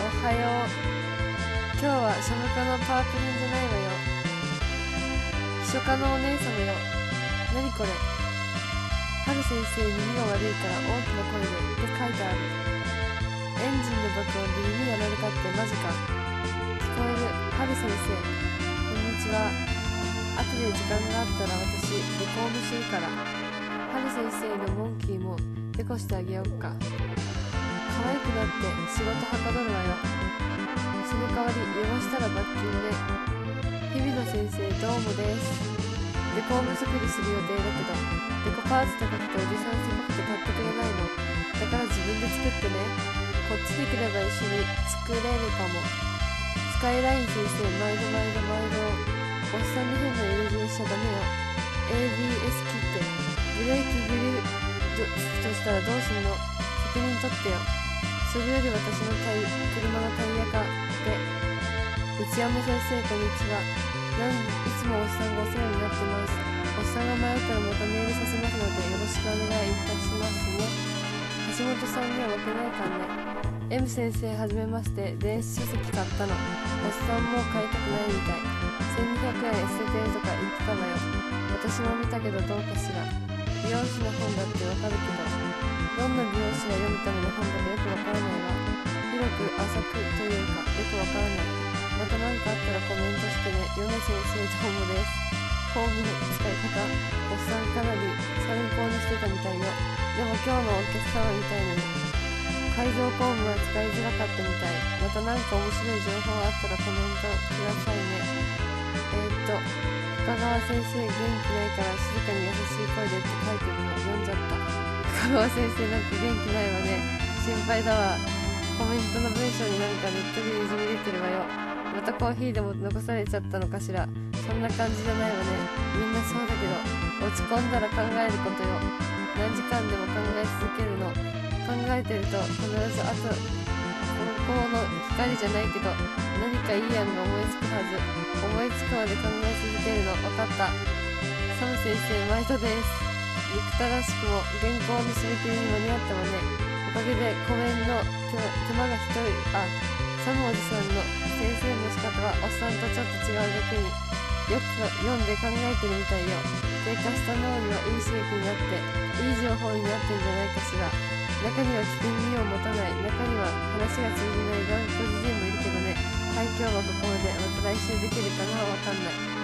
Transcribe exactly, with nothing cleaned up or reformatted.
はよう。今日は書務課のパープリンじゃないわよ。秘書課のお姉様よ。何これ。春先生耳が悪いから大きな声でって書いてある。エンジンの爆音で耳やられたってマジか。聞こえる。春先生こんにちは。後で時間があったら私レコードするから。春先生のモンキーもデコしてあげようか。可愛くなって仕事はかどるわよ。その代わり汚したら罰金で。日々野先生どうもです。デコーム作りする予定だけど、デコパーツ高くておじさんせこくて買ってくれないの。だから自分で作ってね。こっちに来れば一緒に作れるかも。スカイライン先生毎度毎度毎度おっさんに変な友人しちゃダメよ。 エービーエス 切ってブレーキグリルとしたらどうすんの。責任取ってよ。それより私のタイ車のタイヤかで。内山先生こんにちは。なんいつもおっさんがお世話になってます。おっさんが迷ったらまたメールさせますのでよろしくお願いいたしますね。橋本さんには負けないからね。 M 先生はじめまして。電子書籍買ったの。おっさんもう買いたくないみたい。せんにひゃくえん捨ててるとか言ってたわよ。私も見たけどどうかしら。美容師の本だってわかるけど、どんな美容師が読むための本だかよくわからないわ。広く浅くというかよくわからない。また何かあったらコメントしてね。米先生どうもです。工具の使い方おっさんかなり参考にしてたみたいよ。でも今日のお客様みたいに改造工具は使いづらかったみたい。また何か面白い情報あったらコメントくださいね。えー、っと深川先生元気ないから静かに優しい声でって書いてるの読んじゃった。深川先生なんか元気ないわね。心配だわ。コメントの文章になんかネットでにじみ出てるわよ。またコーヒーでも残されちゃったのかしら。そんな感じじゃないわね。みんなそうだけど落ち込んだら考えることよ。何時間でも考え続けるの。考えてると必ずあと高校の光じゃないけど何かいい案が思いつくはず。思いつくまで考え続けるの。分かった。サム先生毎度です。憎たらしくも原稿の締め切りに間に合ったわね。おかげでコメンの手間が一人あサムおじさんの先生の仕方はおっさんとちょっと違うだけによく読んで考えてるみたいよ。低下した脳にはいい刺激になっていい情報になってんじゃないかしら。中には聞く耳を持たない、中には話が通じない頑固じじいもいるけどね。はい、今日はここまで。また来週できるかな、わかんない。